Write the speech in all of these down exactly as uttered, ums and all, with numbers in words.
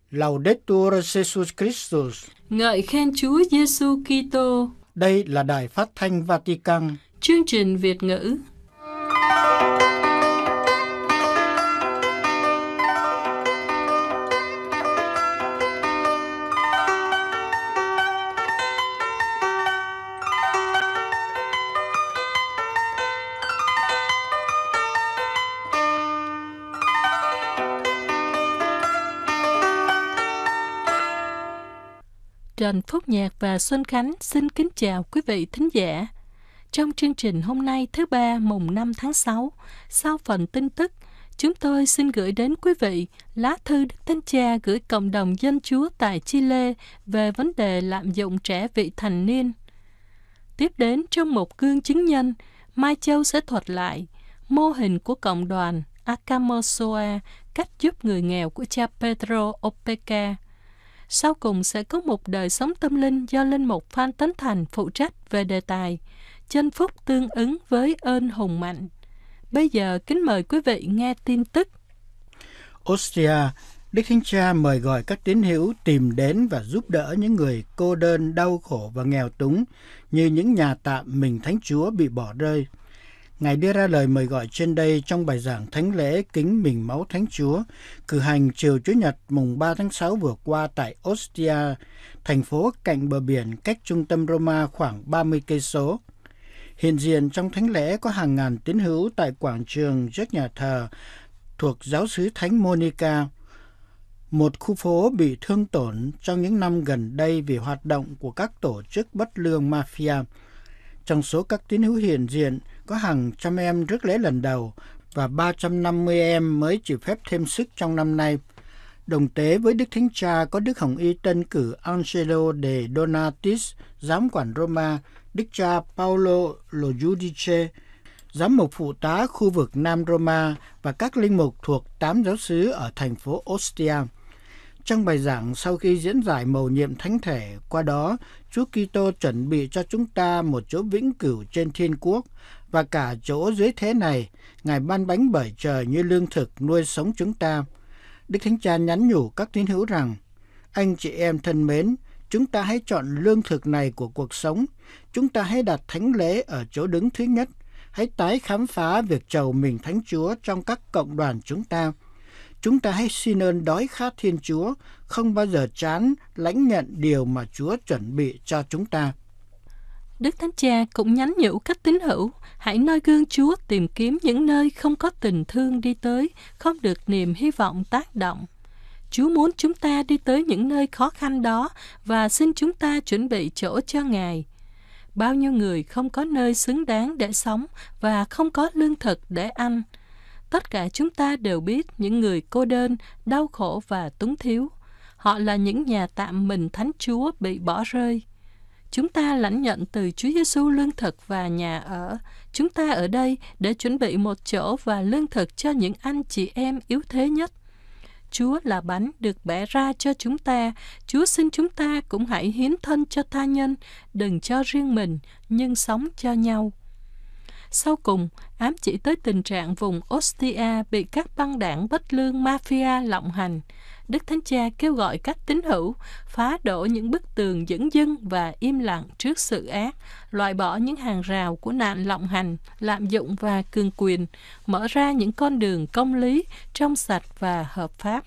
Laudetur Jesus Christus. Ngợi khen Chúa Giêsu Kitô. Đây là Đài Phát thanh Vatican. Chương trình Việt ngữ. Trần Phúc Nhạc và Xuân Khánh xin kính chào quý vị thính giả. Trong chương trình hôm nay thứ ba mùng năm tháng sáu, sau phần tin tức, chúng tôi xin gửi đến quý vị lá thư Đức Thánh Cha gửi cộng đồng dân Chúa tại Chile về vấn đề lạm dụng trẻ vị thành niên. Tiếp đến trong một gương chứng nhân, Mai Châu sẽ thuật lại mô hình của cộng đoàn Acamosoa, cách giúp người nghèo của cha Pedro Opeka. Sau cùng sẽ có một đời sống tâm linh do Linh mục Phan Tấn Thành phụ trách về đề tài chân phúc tương ứng với ơn hùng mạnh. Bây giờ kính mời quý vị nghe tin tức. Ostia, Đức Thánh Cha mời gọi các tín hữu tìm đến và giúp đỡ những người cô đơn, đau khổ và nghèo túng như những nhà tạm mình Thánh Chúa bị bỏ rơi. Ngài đưa ra lời mời gọi trên đây trong bài giảng thánh lễ kính mình máu Thánh Chúa, cử hành chiều Chủ nhật mùng ba tháng sáu vừa qua tại Ostia, thành phố cạnh bờ biển cách trung tâm Roma khoảng ba mươi cây số. Hiện diện trong thánh lễ có hàng ngàn tín hữu tại quảng trường trước nhà thờ thuộc giáo xứ Thánh Monica, một khu phố bị thương tổn trong những năm gần đây vì hoạt động của các tổ chức bất lương mafia. Trong số các tín hữu hiện diện có hàng trăm em rước lễ lần đầu và ba trăm năm mươi em mới chịu phép thêm sức trong năm nay. Đồng tế với Đức Thánh Cha có Đức Hồng Y tân cử Angelo de Donatis, giám quản Roma, Đức cha Paolo Lo Giudice, giám mục phụ tá khu vực Nam Roma và các linh mục thuộc tám giáo xứ ở thành phố Ostia. Trong bài giảng sau khi diễn giải mầu nhiệm thánh thể, qua đó Chúa Kitô chuẩn bị cho chúng ta một chỗ vĩnh cửu trên thiên quốc và cả chỗ dưới thế này, Ngài ban bánh bởi trời như lương thực nuôi sống chúng ta. Đức Thánh Cha nhắn nhủ các tín hữu rằng: anh chị em thân mến, chúng ta hãy chọn lương thực này của cuộc sống. Chúng ta hãy đặt thánh lễ ở chỗ đứng thứ nhất. Hãy tái khám phá việc chầu mình Thánh Chúa trong các cộng đoàn chúng ta. Chúng ta hãy xin ơn đói khát Thiên Chúa, không bao giờ chán lãnh nhận điều mà Chúa chuẩn bị cho chúng ta. Đức Thánh Cha cũng nhắn nhủ các tín hữu, hãy noi gương Chúa tìm kiếm những nơi không có tình thương đi tới, không được niềm hy vọng tác động. Chúa muốn chúng ta đi tới những nơi khó khăn đó và xin chúng ta chuẩn bị chỗ cho Ngài. Bao nhiêu người không có nơi xứng đáng để sống và không có lương thực để ăn. Tất cả chúng ta đều biết những người cô đơn, đau khổ và túng thiếu. Họ là những nhà tạm mình Thánh Chúa bị bỏ rơi. Chúng ta lãnh nhận từ Chúa Giêsu lương thực và nhà ở. Chúng ta ở đây để chuẩn bị một chỗ và lương thực cho những anh chị em yếu thế nhất. Chúa là bánh được bẻ ra cho chúng ta. Chúa xin chúng ta cũng hãy hiến thân cho tha nhân, đừng cho riêng mình, nhưng sống cho nhau. Sau cùng, ám chỉ tới tình trạng vùng Ostia bị các băng đảng bất lương mafia lộng hành. Đức Thánh Cha kêu gọi các tín hữu phá đổ những bức tường dửng dưng và im lặng trước sự ác, loại bỏ những hàng rào của nạn lộng hành, lạm dụng và cường quyền, mở ra những con đường công lý, trong sạch và hợp pháp.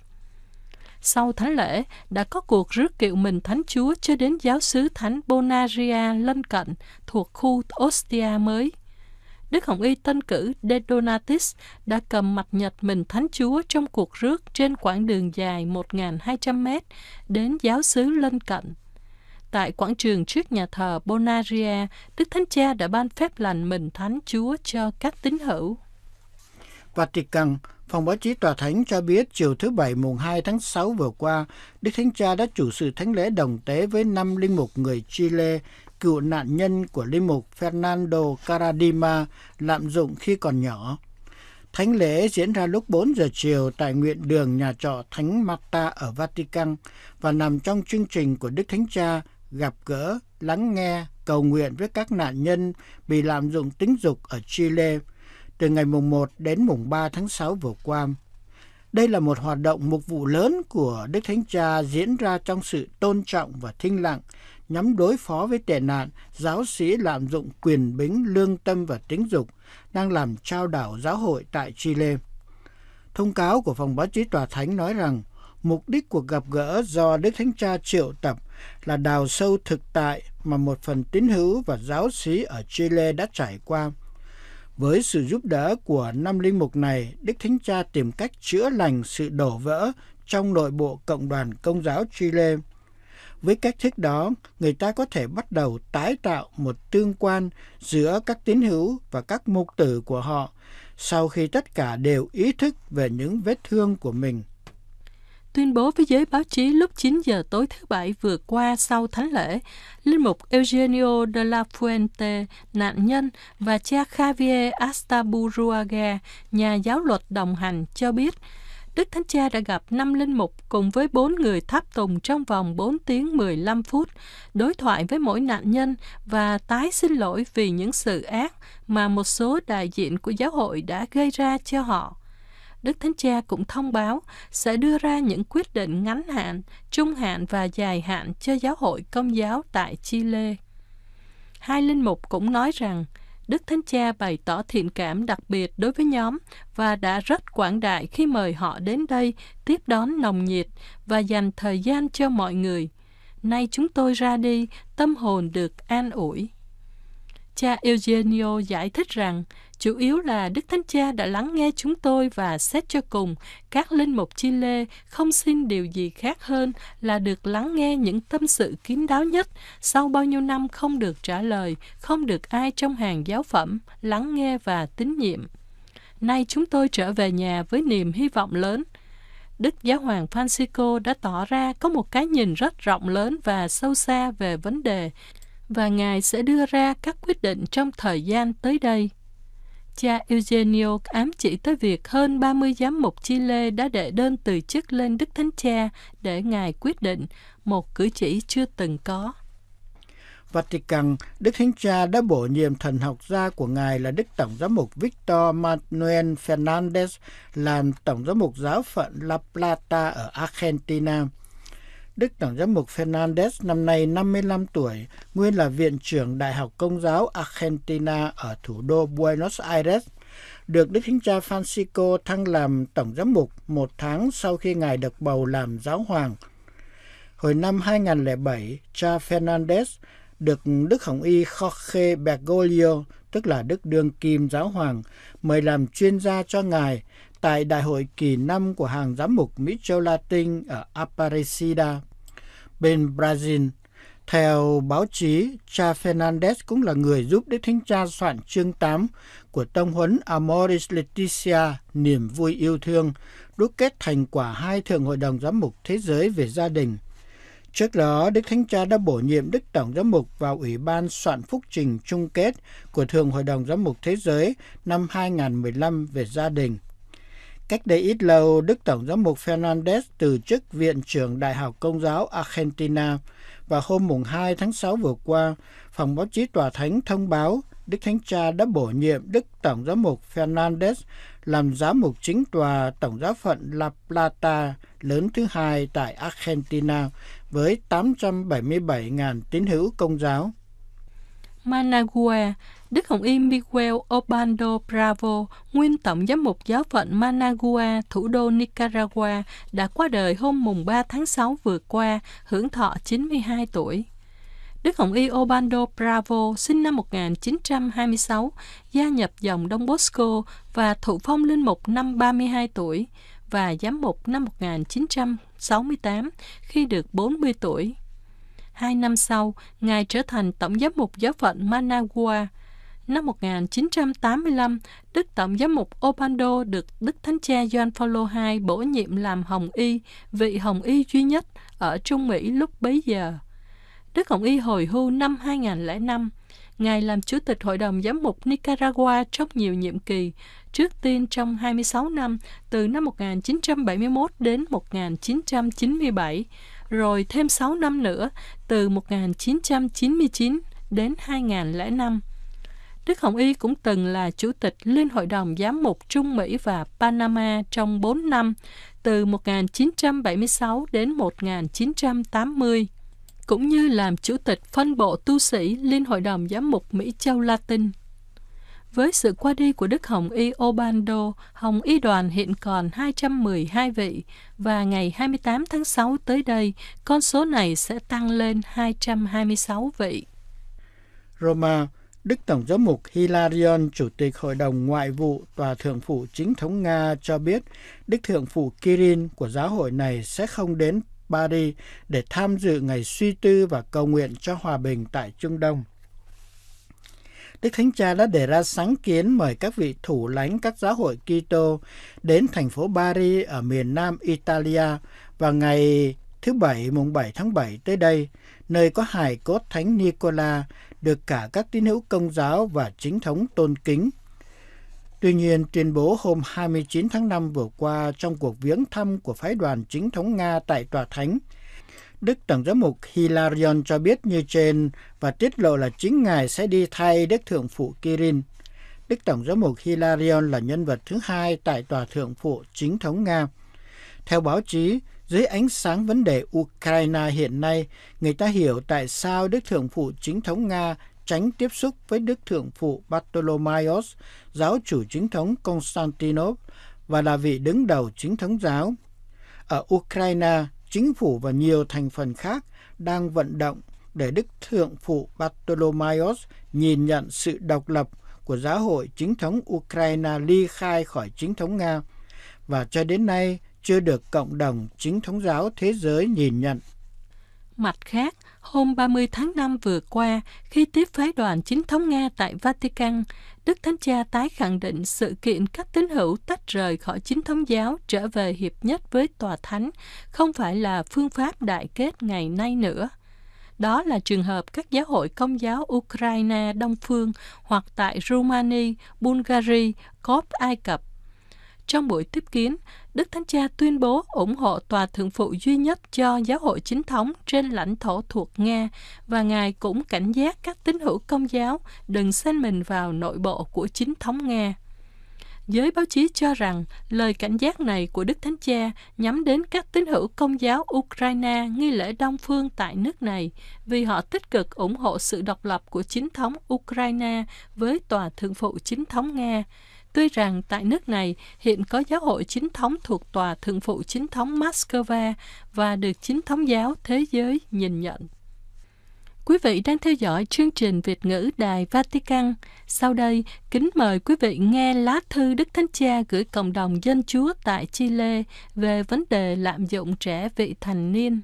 Sau thánh lễ, đã có cuộc rước kiệu mình Thánh Chúa cho đến giáo xứ Thánh Bonaria lân cận thuộc khu Ostia mới. Đức Hồng Y tân cử De Donatis đã cầm mặt nhật mình Thánh Chúa trong cuộc rước trên quãng đường dài một nghìn hai trăm mét đến giáo xứ lân cận. Tại quảng trường trước nhà thờ Bonaria, Đức Thánh Cha đã ban phép lành mình Thánh Chúa cho các tín hữu. Vatican, phòng báo chí Tòa Thánh cho biết chiều thứ Bảy mùng hai tháng sáu vừa qua, Đức Thánh Cha đã chủ sự thánh lễ đồng tế với năm linh mục người Chile, cựu nạn nhân của linh mục Fernando Caradima lạm dụng khi còn nhỏ. Thánh lễ diễn ra lúc bốn giờ chiều tại nguyện đường nhà trọ Thánh Marta ở Vatican và nằm trong chương trình của Đức Thánh Cha gặp gỡ, lắng nghe, cầu nguyện với các nạn nhân bị lạm dụng tính dục ở Chile từ ngày mùng một đến mùng ba tháng sáu vừa qua. Đây là một hoạt động mục vụ lớn của Đức Thánh Cha diễn ra trong sự tôn trọng và thinh lặng, nhằm đối phó với tệ nạn giáo sĩ lạm dụng quyền bính, lương tâm và tính dục đang làm chao đảo giáo hội tại Chile. Thông cáo của phòng báo chí Tòa Thánh nói rằng mục đích cuộc gặp gỡ do Đức Thánh Cha triệu tập là đào sâu thực tại mà một phần tín hữu và giáo sĩ ở Chile đã trải qua. Với sự giúp đỡ của năm linh mục này, Đức Thánh Cha tìm cách chữa lành sự đổ vỡ trong nội bộ cộng đoàn Công giáo Chile. Với cách thức đó, người ta có thể bắt đầu tái tạo một tương quan giữa các tín hữu và các mục tử của họ sau khi tất cả đều ý thức về những vết thương của mình. Tuyên bố với giới báo chí lúc chín giờ tối thứ Bảy vừa qua sau thánh lễ, Linh mục Eugenio de la Fuente, nạn nhân, và cha Javier Astaburuaga, nhà giáo luật đồng hành, cho biết Đức Thánh Cha đã gặp năm linh mục cùng với bốn người tháp tùng trong vòng bốn tiếng mười lăm phút, đối thoại với mỗi nạn nhân và tái xin lỗi vì những sự ác mà một số đại diện của giáo hội đã gây ra cho họ. Đức Thánh Cha cũng thông báo sẽ đưa ra những quyết định ngắn hạn, trung hạn và dài hạn cho giáo hội Công giáo tại Chile. Hai linh mục cũng nói rằng Đức Thánh Cha bày tỏ thiện cảm đặc biệt đối với nhóm và đã rất quảng đại khi mời họ đến đây tiếp đón nồng nhiệt và dành thời gian cho mọi người. Nay chúng tôi ra đi, tâm hồn được an ủi. Cha Eugenio giải thích rằng chủ yếu là Đức Thánh Cha đã lắng nghe chúng tôi và xét cho cùng, các linh mục Chile không xin điều gì khác hơn là được lắng nghe những tâm sự kín đáo nhất sau bao nhiêu năm không được trả lời, không được ai trong hàng giáo phẩm lắng nghe và tín nhiệm. Nay chúng tôi trở về nhà với niềm hy vọng lớn. Đức Giáo hoàng Francisco đã tỏ ra có một cái nhìn rất rộng lớn và sâu xa về vấn đề, và Ngài sẽ đưa ra các quyết định trong thời gian tới đây. Cha Eugenio ám chỉ tới việc hơn ba mươi giám mục Chile đã đệ đơn từ chức lên Đức Thánh Cha để Ngài quyết định, một cử chỉ chưa từng có. Vatican, Đức Thánh Cha đã bổ nhiệm thần học gia của Ngài là Đức Tổng giám mục Victor Manuel Fernandez làm Tổng giám mục giáo phận La Plata ở Argentina. Đức Tổng giám mục Fernandez năm nay năm mươi lăm tuổi, nguyên là viện trưởng Đại học Công giáo Argentina ở thủ đô Buenos Aires, được Đức Thánh Cha Francisco thăng làm Tổng giám mục một tháng sau khi Ngài được bầu làm giáo hoàng. Hồi năm hai không không bảy, cha Fernandez được Đức Hồng Y Jorge Bergoglio, tức là Đức Đương Kim Giáo Hoàng, mời làm chuyên gia cho Ngài tại Đại hội kỳ năm của hàng giám mục Mỹ Châu Latin ở Aparecida, bên Brazil. Theo báo chí, cha Fernandez cũng là người giúp Đức Thánh Cha soạn chương tám của tông huấn Amoris Laetitia, niềm vui yêu thương, đúc kết thành quả hai thượng hội đồng giám mục thế giới về gia đình. Trước đó, Đức Thánh Cha đã bổ nhiệm Đức Tổng giám mục vào Ủy ban soạn phúc trình chung kết của Thượng hội đồng giám mục thế giới năm hai không một lăm về gia đình. Cách đây ít lâu, Đức Tổng giám mục Fernandez từ chức viện trưởng Đại học Công giáo Argentina, và hôm mùng hai tháng sáu vừa qua, phòng báo chí Tòa Thánh thông báo Đức Thánh Cha đã bổ nhiệm Đức Tổng giám mục Fernandez làm giám mục chính tòa Tổng giáo phận La Plata lớn thứ hai tại Argentina với tám trăm bảy mươi bảy nghìn tín hữu Công giáo. Managua, Đức Hồng Y Miguel Obando Bravo, nguyên Tổng giám mục giáo phận Managua, thủ đô Nicaragua, đã qua đời hôm mùng ba tháng sáu vừa qua, hưởng thọ chín mươi hai tuổi. Đức Hồng Y Obando Bravo sinh năm một nghìn chín trăm hai mươi sáu, gia nhập dòng Đông Bosco và thụ phong linh mục năm ba mươi hai tuổi và giám mục năm một nghìn chín trăm sáu mươi tám khi được bốn mươi tuổi. Hai năm sau, Ngài trở thành Tổng giám mục giáo phận Managua. Năm một nghìn chín trăm tám mươi lăm, Đức Tổng giám mục Obando được Đức Thánh Cha Gioan Phaolô hai bổ nhiệm làm Hồng Y, vị Hồng Y duy nhất ở Trung Mỹ lúc bấy giờ. Đức Hồng Y hồi hưu năm hai nghìn không trăm năm. Ngài làm Chủ tịch Hội đồng Giám mục Nicaragua trong nhiều nhiệm kỳ, trước tiên trong hai mươi sáu năm, từ năm một nghìn chín trăm bảy mươi mốt đến một nghìn chín trăm chín mươi bảy, rồi thêm sáu năm nữa, từ một nghìn chín trăm chín mươi chín đến hai nghìn không trăm lẻ năm. Đức Hồng Y cũng từng là Chủ tịch Liên Hội đồng Giám mục Trung Mỹ và Panama trong bốn năm, từ một nghìn chín trăm bảy mươi sáu đến một nghìn chín trăm tám mươi, cũng như làm Chủ tịch phân bộ tu sĩ Liên Hội đồng Giám mục Mỹ Châu Latin. Với sự qua đi của Đức Hồng Y Obando, Hồng Y đoàn hiện còn hai trăm mười hai vị, và ngày hai mươi tám tháng sáu tới đây, con số này sẽ tăng lên hai trăm hai mươi sáu vị. Roma, Đức Tổng giám mục Hilarion, Chủ tịch Hội đồng Ngoại vụ Tòa Thượng phụ Chính thống Nga cho biết Đức Thượng phụ Kirill của giáo hội này sẽ không đến Paris để tham dự ngày suy tư và cầu nguyện cho hòa bình tại Trung Đông. Đức Thánh Cha đã đề ra sáng kiến mời các vị thủ lãnh các giáo hội Kitô đến thành phố Paris ở miền Nam Italia vào ngày thứ Bảy, mùng bảy tháng bảy tới đây, nơi có hài cốt Thánh Nicola được cả các tín hữu Công giáo và chính thống tôn kính. Tuy nhiên, tuyên bố hôm hai mươi chín tháng năm vừa qua trong cuộc viếng thăm của phái đoàn chính thống Nga tại Tòa Thánh, Đức Tổng giám mục Hilarion cho biết như trên và tiết lộ là chính Ngài sẽ đi thay Đức Thượng phụ Kirill. Đức Tổng giám mục Hilarion là nhân vật thứ hai tại Tòa Thượng phụ Chính thống Nga. Theo báo chí, dưới ánh sáng vấn đề Ukraine hiện nay, người ta hiểu tại sao Đức Thượng phụ Chính thống Nga tránh tiếp xúc với Đức Thượng phụ Bartolomaios, giáo chủ chính thống Constantinople và là vị đứng đầu chính thống giáo. Ở Ukraine, chính phủ và nhiều thành phần khác đang vận động để Đức Thượng phụ Bartolomaios nhìn nhận sự độc lập của giáo hội chính thống Ukraine ly khai khỏi chính thống Nga, và cho đến nay chưa được cộng đồng chính thống giáo thế giới nhìn nhận. Mặt khác, hôm ba mươi tháng năm vừa qua, khi tiếp phái đoàn chính thống Nga tại Vatican, Đức Thánh Cha tái khẳng định sự kiện các tín hữu tách rời khỏi chính thống giáo trở về hiệp nhất với Tòa Thánh không phải là phương pháp đại kết ngày nay nữa. Đó là trường hợp các giáo hội Công giáo Ukraine Đông Phương hoặc tại Romania, Bulgaria, Cốp Ai Cập. Trong buổi tiếp kiến, Đức Thánh Cha tuyên bố ủng hộ Tòa Thượng phụ duy nhất cho giáo hội chính thống trên lãnh thổ thuộc Nga, và Ngài cũng cảnh giác các tín hữu Công giáo đừng xen mình vào nội bộ của chính thống Nga. Giới báo chí cho rằng lời cảnh giác này của Đức Thánh Cha nhắm đến các tín hữu Công giáo Ukraine nghi lễ Đông Phương tại nước này, vì họ tích cực ủng hộ sự độc lập của chính thống Ukraine với Tòa Thượng phụ chính thống Nga. Tuy rằng tại nước này hiện có giáo hội chính thống thuộc Tòa Thượng phụ chính thống Moscow và được chính thống giáo thế giới nhìn nhận. Quý vị đang theo dõi chương trình Việt ngữ Đài Vatican. Sau đây, kính mời quý vị nghe lá thư Đức Thánh Cha gửi cộng đồng dân Chúa tại Chile về vấn đề lạm dụng trẻ vị thành niên.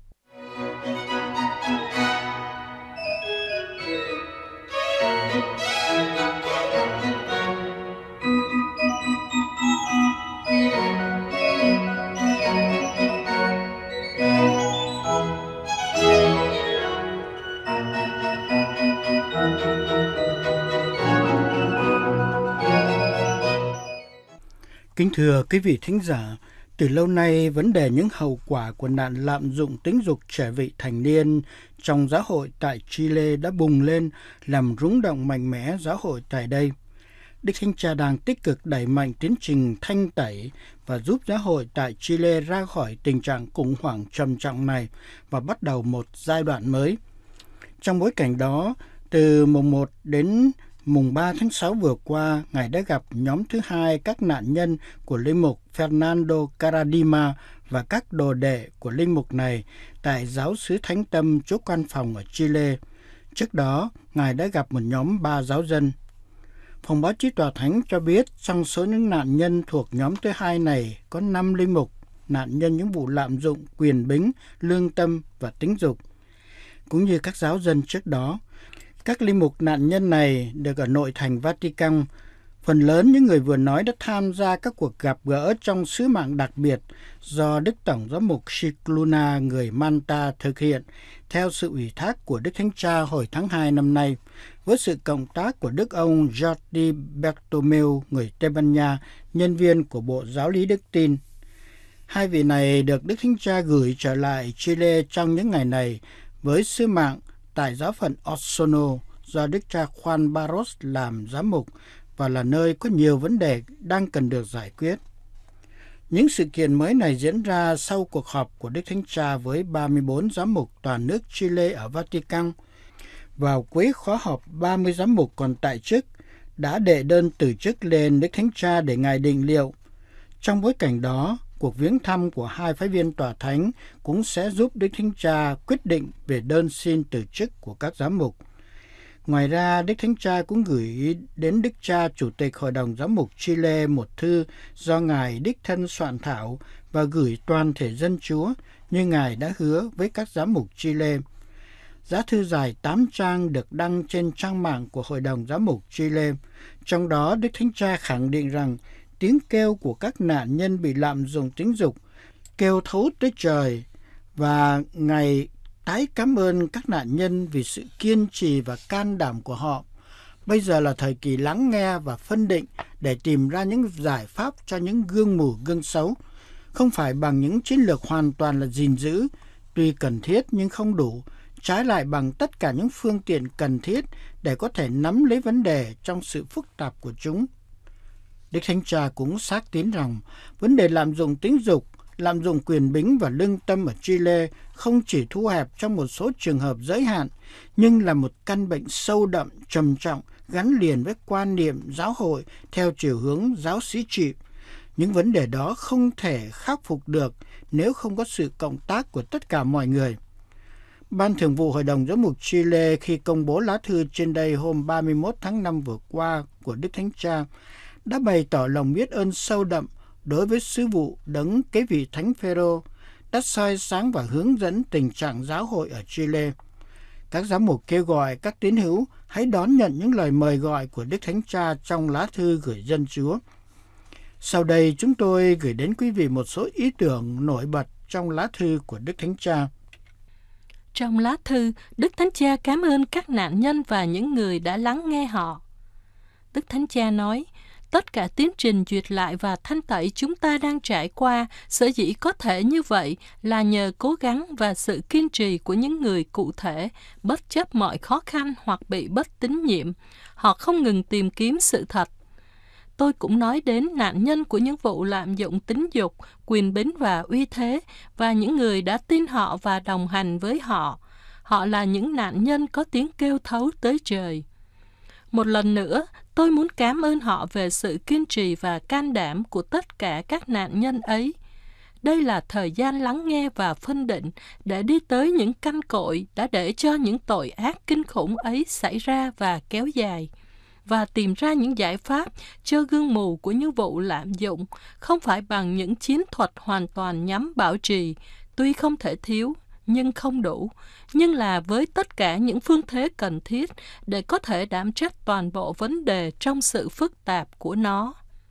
Kính thưa quý vị thính giả, từ lâu nay vấn đề những hậu quả của nạn lạm dụng tính dục trẻ vị thành niên trong giáo hội tại Chile đã bùng lên, làm rúng động mạnh mẽ giáo hội tại đây. Đức Thánh Cha đang tích cực đẩy mạnh tiến trình thanh tẩy và giúp giáo hội tại Chile ra khỏi tình trạng khủng hoảng trầm trọng này và bắt đầu một giai đoạn mới. Trong bối cảnh đó, từ mùng một đến mùng ba tháng sáu vừa qua, Ngài đã gặp nhóm thứ hai các nạn nhân của linh mục Fernando Caradima và các đồ đệ của linh mục này tại giáo xứ Thánh Tâm chốt quan phòng ở Chile. Trước đó, Ngài đã gặp một nhóm ba giáo dân. Phòng báo chí Tòa Thánh cho biết trong số những nạn nhân thuộc nhóm thứ hai này có năm linh mục, nạn nhân những vụ lạm dụng quyền bính, lương tâm và tính dục. Cũng như các giáo dân trước đó, các linh mục nạn nhân này được ở nội thành Vatican. Phần lớn những người vừa nói đã tham gia các cuộc gặp gỡ trong sứ mạng đặc biệt do Đức Tổng giám mục Scicluna người Manta thực hiện theo sự ủy thác của Đức Thánh Cha hồi tháng hai năm nay, với sự cộng tác của Đức ông Jordi Bertomeu người Tây Ban Nha, nhân viên của Bộ Giáo lý Đức Tin. Hai vị này được Đức Thánh Cha gửi trở lại Chile trong những ngày này với sứ mạng tại giáo phận Osorno, do Đức cha Juan Barros làm giám mục và là nơi có nhiều vấn đề đang cần được giải quyết. Những sự kiện mới này diễn ra sau cuộc họp của Đức Thánh Cha với ba mươi bốn giám mục toàn nước Chile ở Vatican. Vào cuối khóa họp, ba mươi giám mục còn tại chức đã đệ đơn từ chức lên Đức Thánh Cha để Ngài định liệu. Trong bối cảnh đó, cuộc viếng thăm của hai phái viên tòa thánh cũng sẽ giúp Đức Thánh Cha quyết định về đơn xin từ chức của các giám mục. Ngoài ra, Đức Thánh Cha cũng gửi đến Đức Cha Chủ tịch Hội đồng Giám mục Chile một thư do Ngài đích thân soạn thảo và gửi toàn thể dân Chúa như Ngài đã hứa với các giám mục Chile. Giá thư dài tám trang được đăng trên trang mạng của Hội đồng Giám mục Chile. Trong đó, Đức Thánh Cha khẳng định rằng tiếng kêu của các nạn nhân bị lạm dụng tính dục kêu thấu tới trời, và Ngài tái cảm ơn các nạn nhân vì sự kiên trì và can đảm của họ. Bây giờ là thời kỳ lắng nghe và phân định để tìm ra những giải pháp cho những gương mù gương xấu, không phải bằng những chiến lược hoàn toàn là gìn giữ, tuy cần thiết nhưng không đủ, trái lại bằng tất cả những phương tiện cần thiết để có thể nắm lấy vấn đề trong sự phức tạp của chúng. Đức Thánh Cha cũng xác tín rằng vấn đề lạm dụng tính dục, lạm dụng quyền bính và lương tâm ở Chile không chỉ thu hẹp trong một số trường hợp giới hạn, nhưng là một căn bệnh sâu đậm, trầm trọng, gắn liền với quan niệm giáo hội theo chiều hướng giáo sĩ trị. Những vấn đề đó không thể khắc phục được nếu không có sự cộng tác của tất cả mọi người. Ban Thường vụ Hội đồng Giám mục Chile khi công bố lá thư trên đây hôm ba mươi mốt tháng năm vừa qua của Đức Thánh Cha đã bày tỏ lòng biết ơn sâu đậm đối với sứ vụ đấng kế vị Thánh Phêrô, đã soi sáng và hướng dẫn tình trạng giáo hội ở Chile. Các giám mục kêu gọi các tín hữu hãy đón nhận những lời mời gọi của Đức Thánh Cha trong lá thư gửi dân Chúa. Sau đây chúng tôi gửi đến quý vị một số ý tưởng nổi bật trong lá thư của Đức Thánh Cha. Trong lá thư, Đức Thánh Cha cảm ơn các nạn nhân và những người đã lắng nghe họ. Đức Thánh Cha nói, tất cả tiến trình duyệt lại và thanh tẩy chúng ta đang trải qua, sở dĩ có thể như vậy là nhờ cố gắng và sự kiên trì của những người cụ thể, bất chấp mọi khó khăn hoặc bị bất tín nhiệm. Họ không ngừng tìm kiếm sự thật. Tôi cũng nói đến nạn nhân của những vụ lạm dụng tính dục, quyền bính và uy thế, và những người đã tin họ và đồng hành với họ. Họ là những nạn nhân có tiếng kêu thấu tới trời. Một lần nữa, tôi muốn cảm ơn họ về sự kiên trì và can đảm của tất cả các nạn nhân ấy. Đây là thời gian lắng nghe và phân định để đi tới những căn cội đã để cho những tội ác kinh khủng ấy xảy ra và kéo dài, và tìm ra những giải pháp cho gương mù của những vụ lạm dụng, không phải bằng những chiến thuật hoàn toàn nhắm bảo trì, tuy không thể thiếu, nhưng không đủ, nhưng là với tất cả những phương thế cần thiết để có thể đảm trách toàn bộ vấn đề trong sự phức tạp của nó.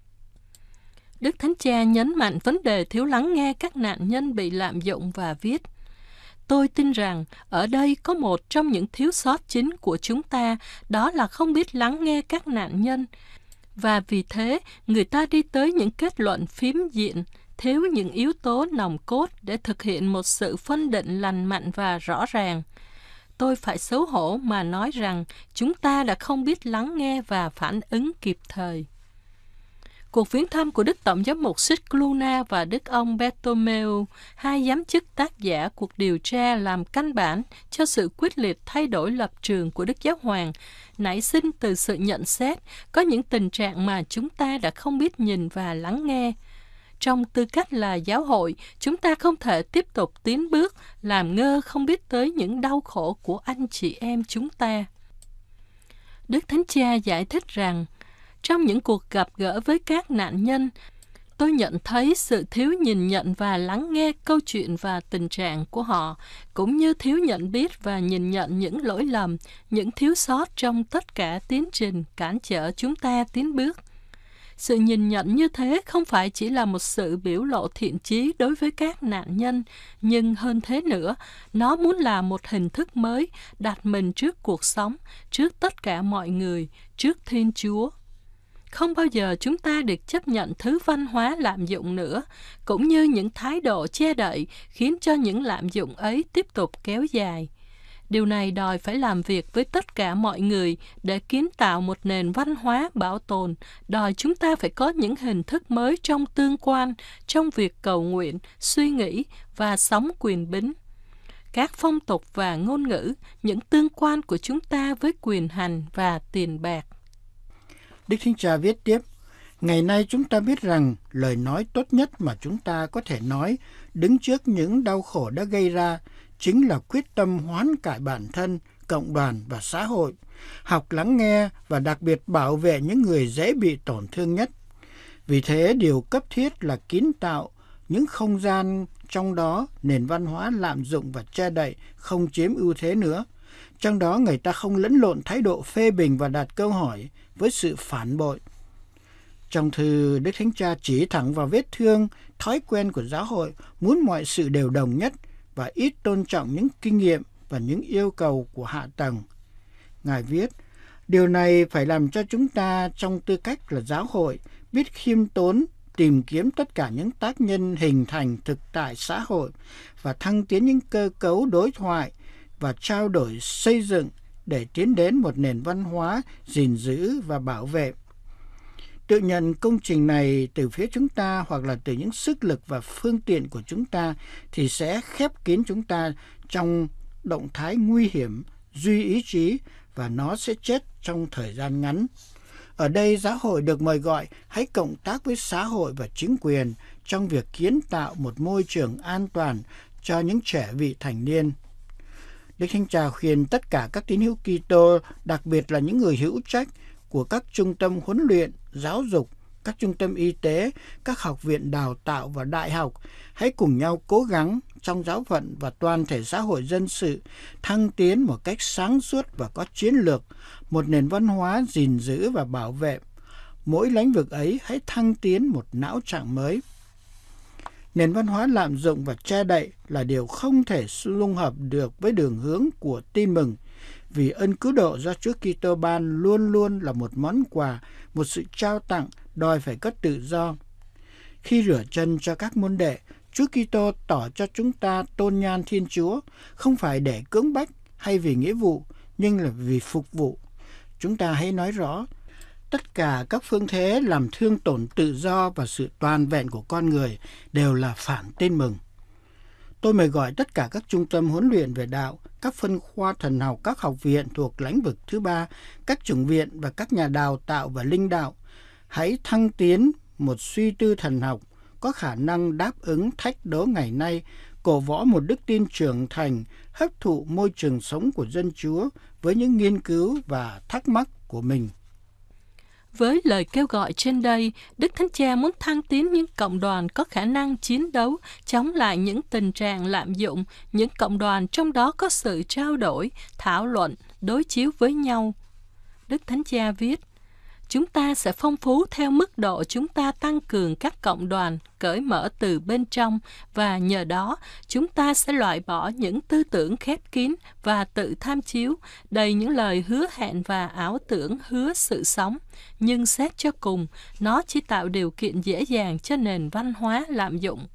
Đức Thánh Cha nhấn mạnh vấn đề thiếu lắng nghe các nạn nhân bị lạm dụng và viết, tôi tin rằng ở đây có một trong những thiếu sót chính của chúng ta, đó là không biết lắng nghe các nạn nhân. Và vì thế, người ta đi tới những kết luận phiến diện, thiếu những yếu tố nòng cốt để thực hiện một sự phân định lành mạnh và rõ ràng. Tôi phải xấu hổ mà nói rằng chúng ta đã không biết lắng nghe và phản ứng kịp thời. Cuộc viếng thăm của Đức Tổng giám mục Scicluna và Đức ông Bartomeu, hai giám chức tác giả cuộc điều tra làm căn bản cho sự quyết liệt thay đổi lập trường của Đức Giáo Hoàng, nảy sinh từ sự nhận xét có những tình trạng mà chúng ta đã không biết nhìn và lắng nghe. Trong tư cách là giáo hội, chúng ta không thể tiếp tục tiến bước, làm ngơ không biết tới những đau khổ của anh chị em chúng ta. Đức Thánh Cha giải thích rằng, trong những cuộc gặp gỡ với các nạn nhân, tôi nhận thấy sự thiếu nhìn nhận và lắng nghe câu chuyện và tình trạng của họ, cũng như thiếu nhận biết và nhìn nhận những lỗi lầm, những thiếu sót trong tất cả tiến trình cản trở chúng ta tiến bước. Sự nhìn nhận như thế không phải chỉ là một sự biểu lộ thiện chí đối với các nạn nhân, nhưng hơn thế nữa, nó muốn là một hình thức mới, đặt mình trước cuộc sống, trước tất cả mọi người, trước Thiên Chúa. Không bao giờ chúng ta được chấp nhận thứ văn hóa lạm dụng nữa, cũng như những thái độ che đậy khiến cho những lạm dụng ấy tiếp tục kéo dài. Điều này đòi phải làm việc với tất cả mọi người để kiến tạo một nền văn hóa bảo tồn, đòi chúng ta phải có những hình thức mới trong tương quan, trong việc cầu nguyện, suy nghĩ và sống quyền bính. Các phong tục và ngôn ngữ, những tương quan của chúng ta với quyền hành và tiền bạc. Đức Thánh Cha viết tiếp, ngày nay chúng ta biết rằng lời nói tốt nhất mà chúng ta có thể nói đứng trước những đau khổ đã gây ra chính là quyết tâm hoán cải bản thân, cộng đoàn và xã hội, học lắng nghe và đặc biệt bảo vệ những người dễ bị tổn thương nhất. Vì thế, điều cấp thiết là kiến tạo những không gian trong đó nền văn hóa lạm dụng và che đậy không chiếm ưu thế nữa. Trong đó người ta không lẫn lộn thái độ phê bình và đặt câu hỏi với sự phản bội. Trong thư, Đức Thánh Cha chỉ thẳng vào vết thương, thói quen của giáo hội muốn mọi sự đều đồng nhất và ít tôn trọng những kinh nghiệm và những yêu cầu của hạ tầng. Ngài viết, điều này phải làm cho chúng ta trong tư cách là giáo hội biết khiêm tốn, tìm kiếm tất cả những tác nhân hình thành thực tại xã hội và thăng tiến những cơ cấu đối thoại và trao đổi xây dựng để tiến đến một nền văn hóa gìn giữ và bảo vệ. Tự nhận công trình này từ phía chúng ta hoặc là từ những sức lực và phương tiện của chúng ta thì sẽ khép kín chúng ta trong động thái nguy hiểm, duy ý chí và nó sẽ chết trong thời gian ngắn. Ở đây giáo hội được mời gọi hãy cộng tác với xã hội và chính quyền trong việc kiến tạo một môi trường an toàn cho những trẻ vị thành niên. Đức Thánh Cha khuyên tất cả các tín hữu Kitô, đặc biệt là những người hữu trách của các trung tâm huấn luyện, giáo dục, các trung tâm y tế, các học viện đào tạo và đại học, hãy cùng nhau cố gắng trong giáo phận và toàn thể xã hội dân sự thăng tiến một cách sáng suốt và có chiến lược, một nền văn hóa gìn giữ và bảo vệ. Mỗi lĩnh vực ấy hãy thăng tiến một não trạng mới. Nền văn hóa lạm dụng và che đậy là điều không thể dung hợp được với đường hướng của tin mừng, vì ân cứu độ do Chúa Kitô ban luôn luôn là một món quà, một sự trao tặng đòi phải có tự do. Khi rửa chân cho các môn đệ, Chúa Kitô tỏ cho chúng ta tôn nhan Thiên Chúa, không phải để cưỡng bách hay vì nghĩa vụ, nhưng là vì phục vụ. Chúng ta hãy nói rõ, tất cả các phương thế làm thương tổn tự do và sự toàn vẹn của con người đều là phản tin mừng. Tôi mời gọi tất cả các trung tâm huấn luyện về đạo, các phân khoa thần học, các học viện thuộc lĩnh vực thứ ba, các chủng viện và các nhà đào tạo và linh đạo, hãy thăng tiến một suy tư thần học có khả năng đáp ứng thách đố ngày nay, cổ võ một đức tin trưởng thành, hấp thụ môi trường sống của dân Chúa với những nghiên cứu và thắc mắc của mình. Với lời kêu gọi trên đây, Đức Thánh Cha muốn thăng tiến những cộng đoàn có khả năng chiến đấu, chống lại những tình trạng lạm dụng, những cộng đoàn trong đó có sự trao đổi, thảo luận, đối chiếu với nhau. Đức Thánh Cha viết, chúng ta sẽ phong phú theo mức độ chúng ta tăng cường các cộng đoàn, cởi mở từ bên trong, và nhờ đó chúng ta sẽ loại bỏ những tư tưởng khép kín và tự tham chiếu, đầy những lời hứa hẹn và ảo tưởng hứa sự sống. Nhưng xét cho cùng, nó chỉ tạo điều kiện dễ dàng cho nền văn hóa lạm dụng.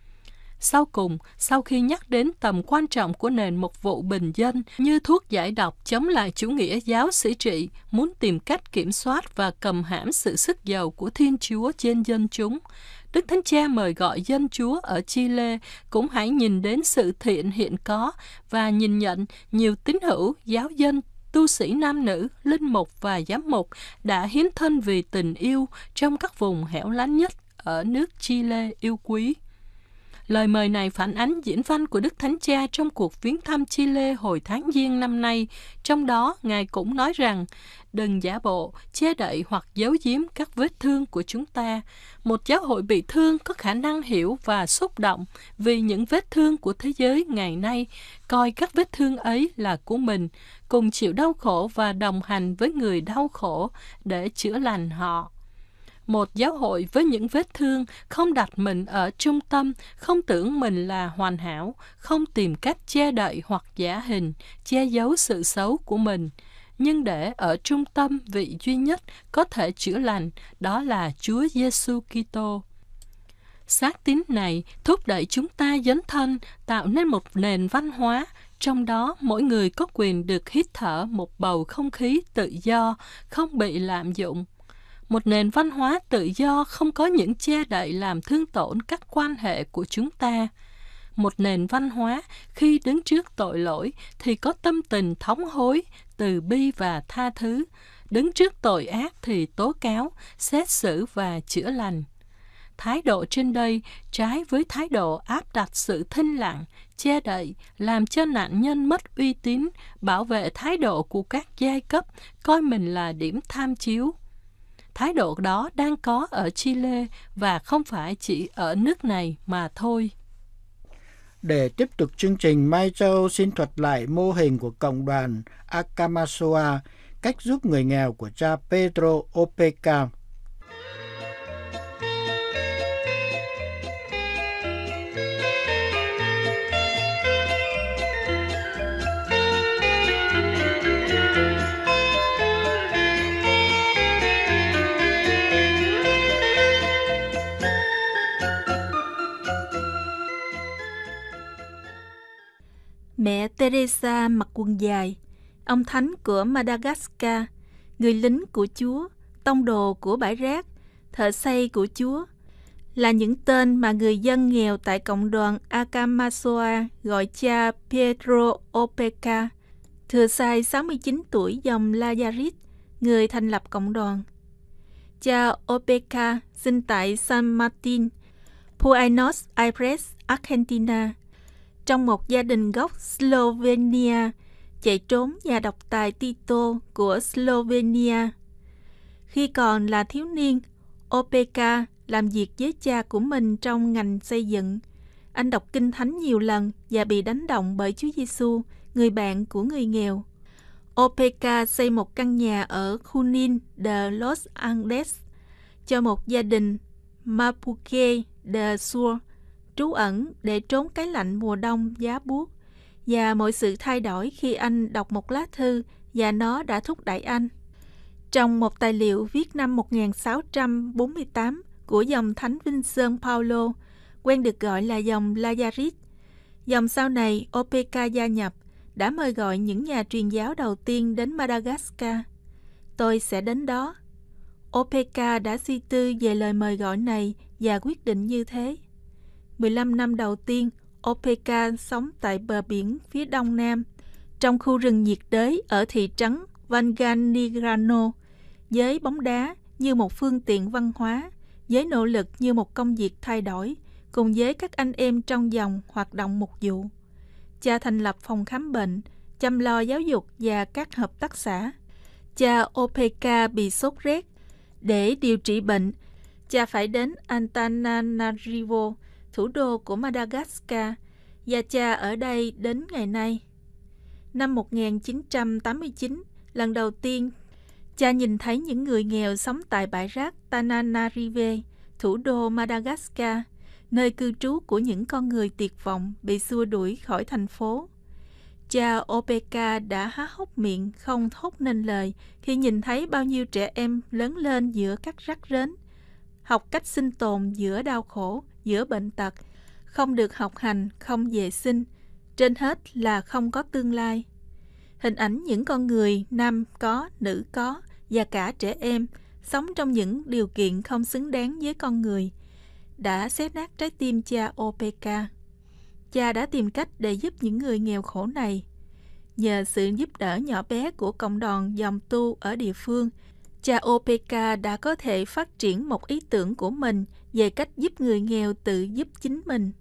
Sau cùng, sau khi nhắc đến tầm quan trọng của nền mục vụ bình dân như thuốc giải độc chống lại chủ nghĩa giáo sĩ trị, muốn tìm cách kiểm soát và cầm hãm sự sức giàu của Thiên Chúa trên dân chúng, Đức Thánh Cha mời gọi dân Chúa ở Chile cũng hãy nhìn đến sự thiện hiện có và nhìn nhận nhiều tín hữu, giáo dân, tu sĩ nam nữ, linh mục và giám mục đã hiến thân vì tình yêu trong các vùng hẻo lánh nhất ở nước Chile yêu quý. Lời mời này phản ánh diễn văn của Đức Thánh Cha trong cuộc viếng thăm Chile hồi tháng Giêng năm nay. Trong đó, Ngài cũng nói rằng, đừng giả bộ, che đậy hoặc giấu giếm các vết thương của chúng ta. Một giáo hội bị thương có khả năng hiểu và xúc động vì những vết thương của thế giới ngày nay, coi các vết thương ấy là của mình, cùng chịu đau khổ và đồng hành với người đau khổ để chữa lành họ. Một giáo hội với những vết thương không đặt mình ở trung tâm, không tưởng mình là hoàn hảo, không tìm cách che đậy hoặc giả hình, che giấu sự xấu của mình, nhưng để ở trung tâm vị duy nhất có thể chữa lành, đó là Chúa Giêsu Kitô. Xác tín này thúc đẩy chúng ta dấn thân tạo nên một nền văn hóa, trong đó mỗi người có quyền được hít thở một bầu không khí tự do, không bị lạm dụng. Một nền văn hóa tự do không có những che đậy làm thương tổn các quan hệ của chúng ta. Một nền văn hóa khi đứng trước tội lỗi thì có tâm tình thống hối, từ bi và tha thứ. Đứng trước tội ác thì tố cáo, xét xử và chữa lành. Thái độ trên đây trái với thái độ áp đặt sự thinh lặng, che đậy, làm cho nạn nhân mất uy tín, bảo vệ thái độ của các giai cấp, coi mình là điểm tham chiếu. Thái độ đó đang có ở Chile và không phải chỉ ở nước này mà thôi. Để tiếp tục chương trình, Mai Châu xin thuật lại mô hình của cộng đoàn Akamasoa, cách giúp người nghèo của cha Pedro Opeka. Mẹ Teresa mặc quần dài, ông thánh của Madagascar, người lính của Chúa, tông đồ của bãi rác, thợ xây của Chúa, là những tên mà người dân nghèo tại cộng đoàn Akamasoa gọi cha Pedro Opeka, thừa sai sáu mươi chín tuổi, dòng Lazarit, người thành lập cộng đoàn. Cha Opeka sinh tại San Martin, Buenos Aires, Argentina, trong một gia đình gốc Slovenia, chạy trốn nhà độc tài Tito của Slovenia. Khi còn là thiếu niên, Opeka làm việc với cha của mình trong ngành xây dựng. Anh đọc kinh thánh nhiều lần và bị đánh động bởi Chúa Giêsu, người bạn của người nghèo. Opeka xây một căn nhà ở Junín de Los Andes cho một gia đình Mapuche de Sur, trú ẩn để trốn cái lạnh mùa đông giá buốt, và mọi sự thay đổi khi anh đọc một lá thư và nó đã thúc đẩy anh. Trong một tài liệu viết năm một nghìn sáu trăm bốn mươi tám của dòng Thánh Vinh Sơn Paulo, quen được gọi là dòng Lazarit, dòng sau này Opeka gia nhập, đã mời gọi những nhà truyền giáo đầu tiên đến Madagascar. Tôi sẽ đến đó. Opeka đã suy tư về lời mời gọi này và quyết định như thế. mười lăm năm đầu tiên, Opeka sống tại bờ biển phía đông nam, trong khu rừng nhiệt đới ở thị trấn Valganigrano, với bóng đá như một phương tiện văn hóa, với nỗ lực như một công việc thay đổi, cùng với các anh em trong dòng hoạt động mục vụ. Cha thành lập phòng khám bệnh, chăm lo giáo dục và các hợp tác xã. Cha Opeka bị sốt rét. Để điều trị bệnh, cha phải đến Antananarivo, thủ đô của Madagascar, và cha ở đây đến ngày nay. Năm một nghìn chín trăm tám mươi chín, lần đầu tiên, cha nhìn thấy những người nghèo sống tại bãi rác Tananarive, thủ đô Madagascar, nơi cư trú của những con người tuyệt vọng bị xua đuổi khỏi thành phố. Cha Opeka đã há hốc miệng không thốt nên lời khi nhìn thấy bao nhiêu trẻ em lớn lên giữa các rắc rến, học cách sinh tồn giữa đau khổ, giữa bệnh tật, không được học hành, không vệ sinh, trên hết là không có tương lai. Hình ảnh những con người nam có, nữ có và cả trẻ em sống trong những điều kiện không xứng đáng với con người đã xé nát trái tim cha Opeka. Cha đã tìm cách để giúp những người nghèo khổ này. Nhờ sự giúp đỡ nhỏ bé của cộng đoàn dòng tu ở địa phương, cha Opeka đã có thể phát triển một ý tưởng của mình về cách giúp người nghèo tự giúp chính mình.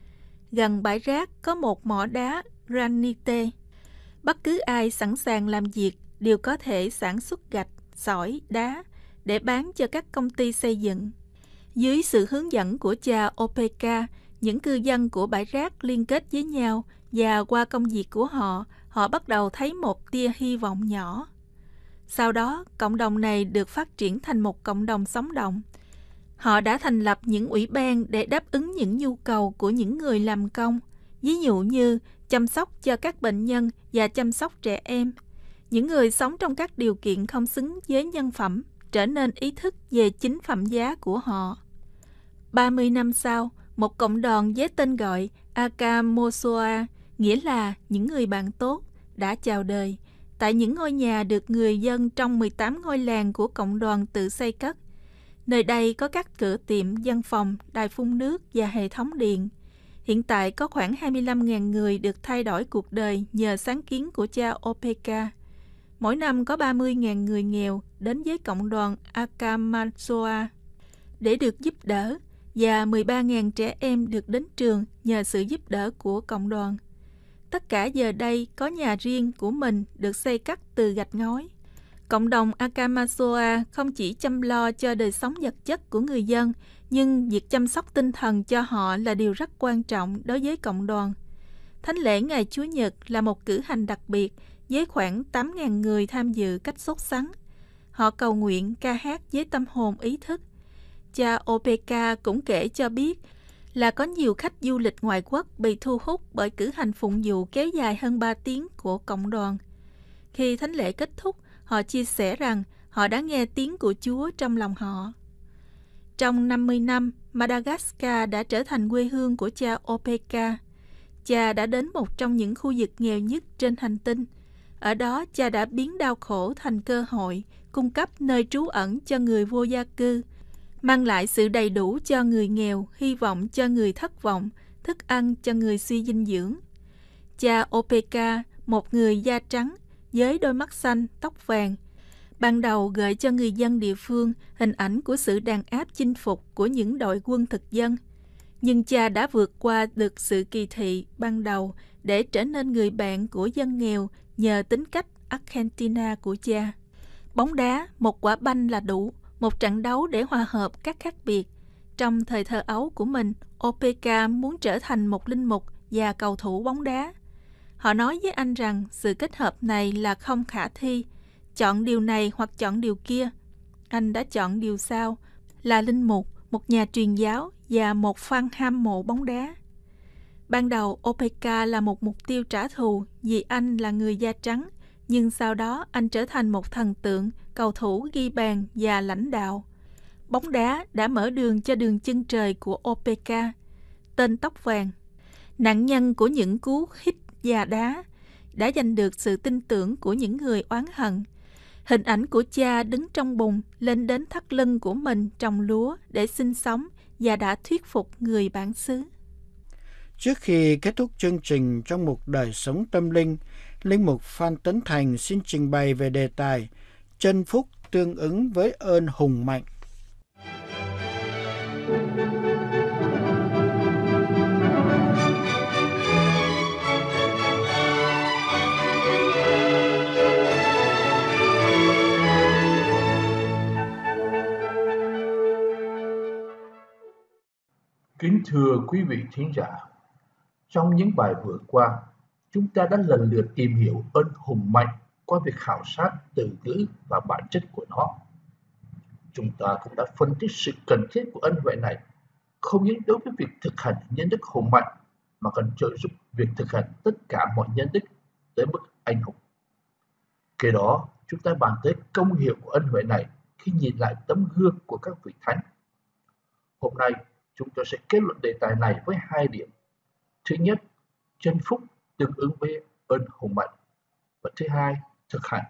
Gần bãi rác có một mỏ đá granite. Bất cứ ai sẵn sàng làm việc đều có thể sản xuất gạch, sỏi, đá để bán cho các công ty xây dựng. Dưới sự hướng dẫn của cha Opeka, những cư dân của bãi rác liên kết với nhau và qua công việc của họ, họ bắt đầu thấy một tia hy vọng nhỏ. Sau đó, cộng đồng này được phát triển thành một cộng đồng sống động. Họ đã thành lập những ủy ban để đáp ứng những nhu cầu của những người làm công, ví dụ như chăm sóc cho các bệnh nhân và chăm sóc trẻ em. Những người sống trong các điều kiện không xứng với nhân phẩm trở nên ý thức về chính phẩm giá của họ. ba mươi năm sau, một cộng đoàn với tên gọi Akamosoa, nghĩa là những người bạn tốt, đã chào đời tại những ngôi nhà được người dân trong mười tám ngôi làng của cộng đoàn tự xây cất. Nơi đây có các cửa tiệm, văn phòng, đài phun nước và hệ thống điện. Hiện tại có khoảng hai mươi lăm nghìn người được thay đổi cuộc đời nhờ sáng kiến của cha Opeka. Mỗi năm có ba mươi nghìn người nghèo đến với cộng đoàn Akamosoa để được giúp đỡ, và mười ba nghìn trẻ em được đến trường nhờ sự giúp đỡ của cộng đoàn. Tất cả giờ đây có nhà riêng của mình được xây cất từ gạch ngói. Cộng đồng Akamosoa không chỉ chăm lo cho đời sống vật chất của người dân, nhưng việc chăm sóc tinh thần cho họ là điều rất quan trọng đối với cộng đoàn. Thánh lễ Ngày Chúa Nhật là một cử hành đặc biệt với khoảng tám nghìn người tham dự cách sốt sắng. Họ cầu nguyện, ca hát với tâm hồn ý thức. Cha Opeka cũng kể cho biết là có nhiều khách du lịch ngoại quốc bị thu hút bởi cử hành phụng vụ kéo dài hơn ba tiếng của cộng đoàn. Khi thánh lễ kết thúc, họ chia sẻ rằng họ đã nghe tiếng của Chúa trong lòng họ. Trong năm mươi năm, Madagascar đã trở thành quê hương của cha Opeka. Cha đã đến một trong những khu vực nghèo nhất trên hành tinh. Ở đó, cha đã biến đau khổ thành cơ hội, cung cấp nơi trú ẩn cho người vô gia cư, mang lại sự đầy đủ cho người nghèo, hy vọng cho người thất vọng, thức ăn cho người suy dinh dưỡng. Cha Opeka, một người da trắng, với đôi mắt xanh, tóc vàng, ban đầu gợi cho người dân địa phương hình ảnh của sự đàn áp chinh phục của những đội quân thực dân. Nhưng cha đã vượt qua được sự kỳ thị ban đầu để trở nên người bạn của dân nghèo nhờ tính cách Argentina của cha. Bóng đá, một quả banh là đủ, một trận đấu để hòa hợp các khác biệt. Trong thời thơ ấu của mình, Opeka muốn trở thành một linh mục và cầu thủ bóng đá. Họ nói với anh rằng sự kết hợp này là không khả thi, chọn điều này hoặc chọn điều kia. Anh đã chọn điều sau, là linh mục, một nhà truyền giáo và một fan hâm mộ bóng đá. Ban đầu, Opeka là một mục tiêu trả thù vì anh là người da trắng, nhưng sau đó anh trở thành một thần tượng, cầu thủ ghi bàn và lãnh đạo. Bóng đá đã mở đường cho đường chân trời của Opeka, tên tóc vàng. Nạn nhân của những cú hít và đá đã giành được sự tin tưởng của những người oán hận. Hình ảnh của cha đứng trong bùn lên đến thắt lưng của mình trồng lúa để sinh sống và đã thuyết phục người bản xứ. Trước khi kết thúc chương trình trong một đời sống tâm linh, Linh mục Phan Tấn Thành xin trình bày về đề tài chân phúc tương ứng với ơn hùng mạnh. Kính thưa quý vị thính giả, trong những bài vừa qua, chúng ta đã lần lượt tìm hiểu ơn hùng mạnh qua việc khảo sát từ ngữ và bản chất của nó. Chúng ta cũng đã phân tích sự cần thiết của ân huệ này, không những đối với việc thực hành nhân đức hùng mạnh, mà còn trợ giúp việc thực hành tất cả mọi nhân đức tới mức anh hùng. Kế đó, chúng ta bàn tới công hiệu của ân huệ này khi nhìn lại tấm gương của các vị thánh. Hôm nay, chúng tôi sẽ kết luận đề tài này với hai điểm. Thứ nhất, chân phúc tương ứng với ơn hùng mạnh. Và thứ hai, thực hành.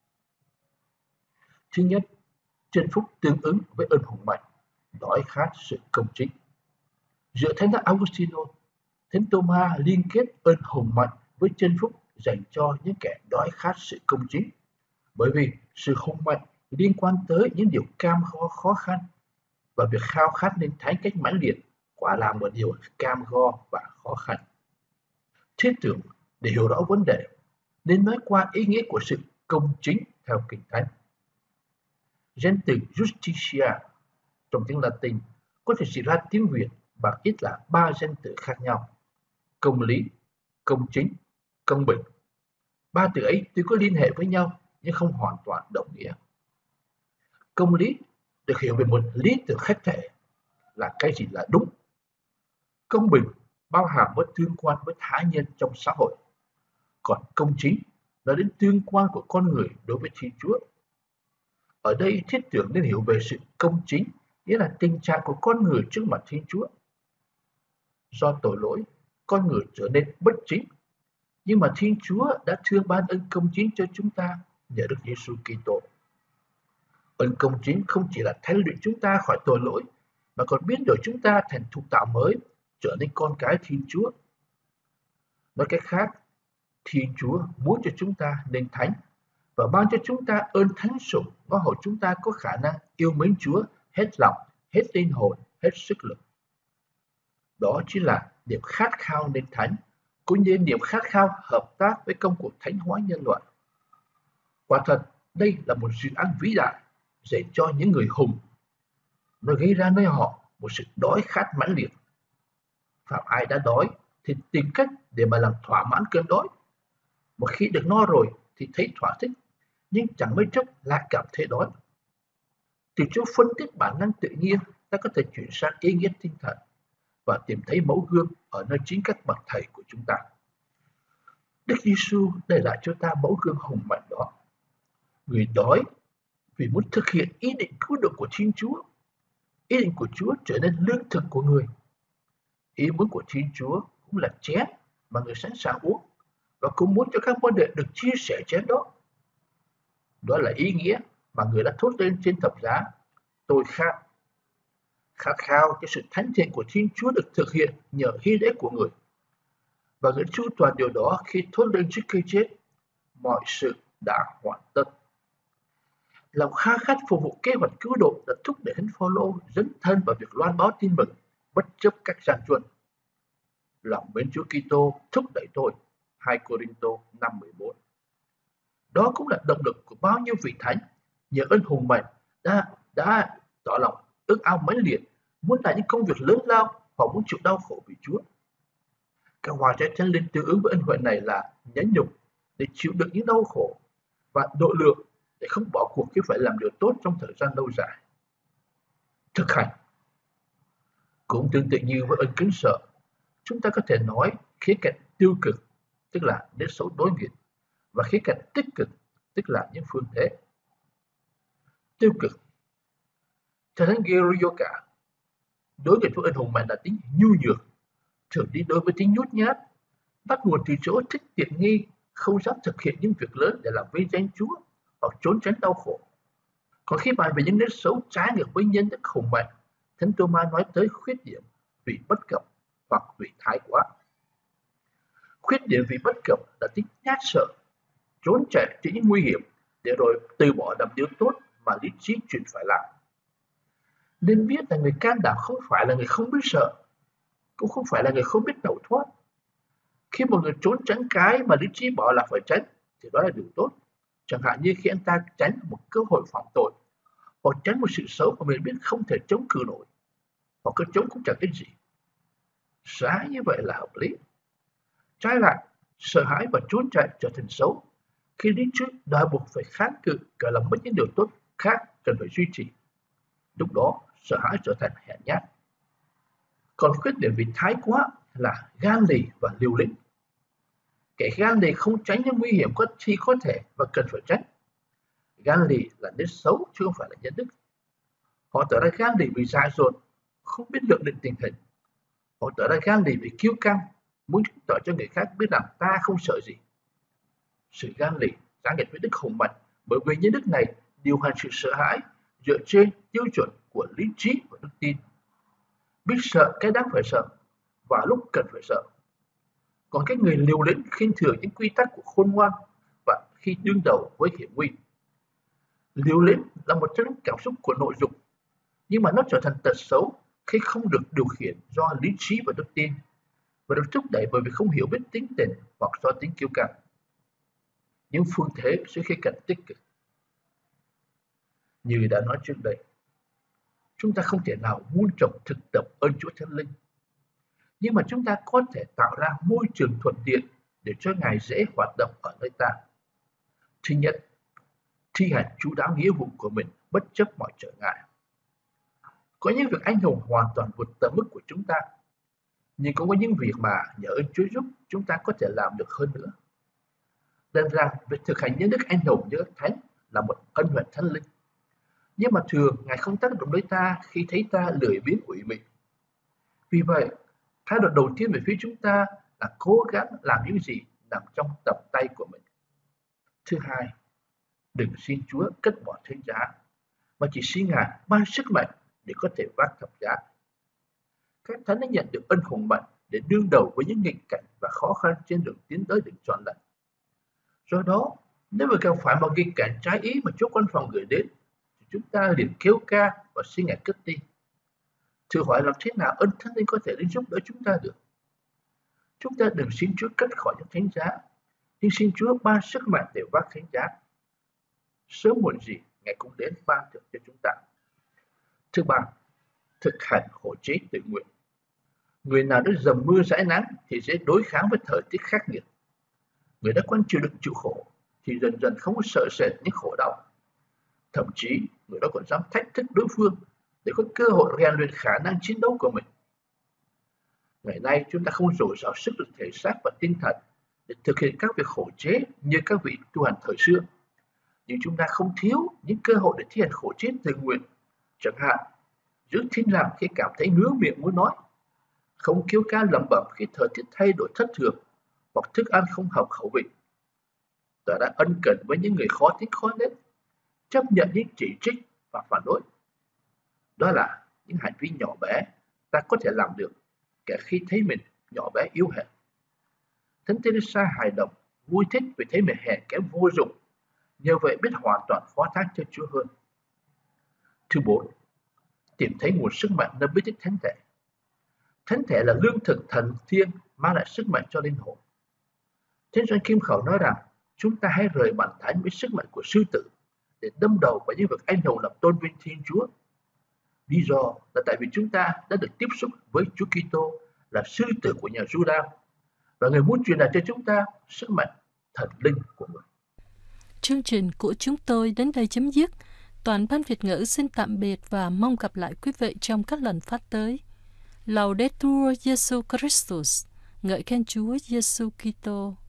Thứ nhất, chân phúc tương ứng với ơn hùng mạnh, đói khát sự công chính. Giữa Thánh Augustino, Thánh Thomas liên kết ơn hùng mạnh với chân phúc dành cho những kẻ đói khát sự công chính. Bởi vì sự hùng mạnh liên quan tới những điều cam go khó khăn, và việc khao khát nên thánh cách mãnh liệt quả là một điều cam go và khó khăn. Thiết tưởng để hiểu rõ vấn đề nên nói qua ý nghĩa của sự công chính theo Kinh Thánh. Danh từ justitia trong tiếng Latin có thể dịch ra tiếng Việt bằng ít là ba danh từ khác nhau: công lý, công chính, công bình. Ba từ ấy tuy có liên hệ với nhau nhưng không hoàn toàn đồng nghĩa. Công lý được hiểu về một lý tưởng khách thể là cái gì là đúng. Công bình bao hàm với tương quan với他nhân trong xã hội. Còn công chính nói đến tương quan của con người đối với Thiên Chúa. Ở đây thiết tưởng nên hiểu về sự công chính nghĩa là tình trạng của con người trước mặt Thiên Chúa. Do tội lỗi, con người trở nên bất chính, nhưng mà Thiên Chúa đã thương ban ơn công chính cho chúng ta nhờ Đức Giêsu Kitô. Ơn công chính không chỉ là thanh luyện chúng ta khỏi tội lỗi, mà còn biến đổi chúng ta thành thuộc tạo mới, trở nên con cái Thiên Chúa. Nói cách khác, Thiên Chúa muốn cho chúng ta nên thánh và ban cho chúng ta ơn thánh sủng, ngõ hầu chúng ta có khả năng yêu mến Chúa hết lòng, hết linh hồn, hết sức lực. Đó chính là niềm khát khao nên thánh, cũng như niềm khát khao hợp tác với công cuộc thánh hóa nhân loại. Quả thật, đây là một dự án vĩ đại dành cho những người hùng. Nó gây ra nơi họ một sự đói khát mãnh liệt. Phạm ai đã đói thì tìm cách để mà làm thỏa mãn cơn đói. Một khi được no rồi thì thấy thỏa thích, nhưng chẳng mấy chốc lại cảm thấy đói. Từ chỗ phân tích bản năng tự nhiên, ta có thể chuyển sang ý nghĩa tinh thần và tìm thấy mẫu gương ở nơi chính các bậc thầy của chúng ta. Đức Giêsu để lại cho ta mẫu gương hùng mạnh đó. Người đói vì muốn thực hiện ý định cứu độ của Thiên Chúa. Ý định của Chúa trở nên lương thực của người. Ý muốn của Thiên Chúa cũng là chén mà người sẵn sàng uống, và cũng muốn cho các môn đệ được chia sẻ chén đó. Đó là ý nghĩa mà người đã thốt lên trên thập giá: tôi khát. Khát khao cho sự thánh thiện của Thiên Chúa được thực hiện nhờ hy lễ của người. Và người chu toàn điều đó khi thốt lên trước cây chết: mọi sự đã hoàn tất. Lòng khao khát phục vụ kế hoạch cứu độ đã thúc đẩy Thánh Phaolô dấn thân vào việc loan báo tin mừng bất chấp các gian truân. Lòng mến Chúa Kitô thúc đẩy tôi. hai Cô-rinh-tô năm mười bốn. Đó cũng là động lực của bao nhiêu vị thánh nhờ ơn hùng mạnh đã đã tỏ lòng ước ao mãnh liệt, muốn làm những công việc lớn lao hoặc muốn chịu đau khổ vì Chúa. Các hòa trái thánh linh tương ứng với ân huệ này là nhẫn nhục để chịu đựng những đau khổ và độ lượng để không bỏ cuộc khi phải làm điều tốt trong thời gian lâu dài. Thực hành cũng tương tự như với ơn kính sợ, chúng ta có thể nói khía cạnh tiêu cực, tức là nét xấu đối nghịch, và khía cạnh tích cực, tức là những phương thế. Tiêu cực, theo Thánh Gioca, đối nghịch với ơn hùng mạnh là tính nhu nhược, thường đi đối với tính nhút nhát, bắt nguồn từ chỗ thích tiện nghi, không dám thực hiện những việc lớn để làm vinh danh Chúa hoặc trốn tránh đau khổ. Còn khi bàn về những nét xấu trái ngược với nhân đức hùng mạnh, Thánh Tô-ma nói tới khuyết điểm vì bất cập hoặc vì thái quá. Khuyết điểm vì bất cập là tính nhát sợ, trốn chạy trước những nguy hiểm để rồi từ bỏ làm điều tốt mà lý trí chuyển phải làm. Nên biết là người can đảm không phải là người không biết sợ, cũng không phải là người không biết tẩu thoát. Khi một người trốn tránh cái mà lý trí bảo là phải tránh thì đó là điều tốt. Chẳng hạn như khi anh ta tránh một cơ hội phạm tội, hoặc tránh một sự xấu mà mình biết không thể chống cự nổi, hoặc cứ chống cũng chẳng cái gì. Trái như vậy là hợp lý. Trái lại, sợ hãi và trốn chạy trở thành xấu khi lý trí đòi buộc phải kháng cự, cả làm mất những điều tốt khác cần phải duy trì. Lúc đó sợ hãi trở thành hèn nhát. Còn khuyết điểm vì thái quá là gan lì và liều lĩnh. Kẻ gan lì không tránh những nguy hiểm có khi có thể và cần phải tránh. Gan lì là nét xấu chứ không phải là nhân đức. Họ tỏ ra gan lì vì dại dột, không biết lượng định tình hình. Họ tỏ ra gan lì vì kiêu căng, muốn tỏ cho người khác biết rằng ta không sợ gì. Sự gan lì trái nghịch với đức hùng mạnh, bởi vì nhân đức này điều hành sự sợ hãi dựa trên tiêu chuẩn của lý trí và đức tin. Biết sợ cái đáng phải sợ và lúc cần phải sợ. Còn cái người liều lĩnh khinh thường những quy tắc của khôn ngoan và khi đương đầu với hiểm nguy. Liều lĩnh là một trong những cảm xúc của nội dục, nhưng mà nó trở thành tật xấu khi không được điều khiển do lý trí và đức tin, và được thúc đẩy bởi vì không hiểu biết tính tình hoặc do tính kiêu căng. Những phương thế dưới khía cạnh tích cực. Như đã nói trước đây, chúng ta không thể nào muôn trồng thực tập ơn Chúa Thánh Linh, nhưng mà chúng ta có thể tạo ra môi trường thuận tiện để cho Ngài dễ hoạt động ở nơi ta. Thứ nhất, thi hành chú đáo nghĩa vụ của mình bất chấp mọi trở ngại. Có những việc anh hùng hoàn toàn vượt tầm mức của chúng ta, nhưng cũng có những việc mà nhờ ơn Chúa giúp chúng ta có thể làm được hơn nữa. Đơn rằng việc thực hành những đức anh hùng như các thánh là một ân huệ Thánh Linh. Nhưng mà thường Ngài không tác động tới ta khi thấy ta lười biếng ủy mị. Vì vậy, thái độ đầu tiên về phía chúng ta là cố gắng làm những gì nằm trong tầm tay của mình. Thứ hai, đừng xin Chúa cất bỏ thánh giá, mà chỉ xin Ngài ban sức mạnh để có thể vác thập giá. Các thánh đã nhận được ân hùng mạnh để đương đầu với những nghịch cảnh và khó khăn trên đường tiến tới đỉnh trọn lành. Do đó, nếu mà gặp phải một nghịch cảnh trái ý mà Chúa Quan Phòng gửi đến, thì chúng ta liền kêu ca và xin Ngài cất đi. Thử hỏi làm thế nào ân Thánh Linh có thể đến giúp đỡ chúng ta được? Chúng ta đừng xin Chúa cất khỏi những thánh giá, nhưng xin Chúa ban sức mạnh để vác thánh giá. Sớm muộn gì, Ngài cũng đến ban thưởng cho chúng ta. Thứ ba, thực hành hộ chế tự nguyện. Người nào đã dầm mưa dãi nắng thì sẽ đối kháng với thời tiết khắc nghiệt. Người đã quen chịu đựng chịu khổ thì dần dần không có sợ sệt những khổ đau. Thậm chí, người đó còn dám thách thức đối phương để có cơ hội rèn luyện khả năng chiến đấu của mình. Ngày nay, chúng ta không dồi dào sức lực thể xác và tinh thần để thực hiện các việc khổ chế như các vị tu hành thời xưa. Nhưng chúng ta không thiếu những cơ hội để thi hành khổ chế tự nguyện. Chẳng hạn, giữ thinh lặng khi cảm thấy ngứa miệng muốn nói, không kêu ca lẩm bẩm khi thời tiết thay đổi thất thường hoặc thức ăn không hợp khẩu vị. Ta đã ân cần với những người khó tính khó nết, chấp nhận những chỉ trích và phản đối. Đó là những hành vi nhỏ bé ta có thể làm được kể khi thấy mình nhỏ bé yếu hèn. Thánh Teresa hài lòng, vui thích vì thấy mình hèn kém vô dụng, nhờ vậy biết hoàn toàn phó thác cho Chúa hơn. Thứ bốn, tìm thấy nguồn sức mạnh nơi bí tích thánh thể. Thánh thể là lương thực thần thiêng mang lại sức mạnh cho linh hồn. Thánh Gioan Kim Khẩu nói rằng chúng ta hãy rời bản thánh với sức mạnh của sư tử để đâm đầu vào những việc anh hùng làm tôn vinh Thiên Chúa. Lý do là tại vì chúng ta đã được tiếp xúc với Chúa Kitô là sư tử của nhà Juda và Người muốn truyền đạt cho chúng ta sức mạnh thần linh của Người. Chương trình của chúng tôi đến đây chấm dứt. Toàn ban Việt ngữ xin tạm biệt và mong gặp lại quý vị trong các lần phát tới. Laudetur Jesu Christus, ngợi khen Chúa Giêsu Kitô.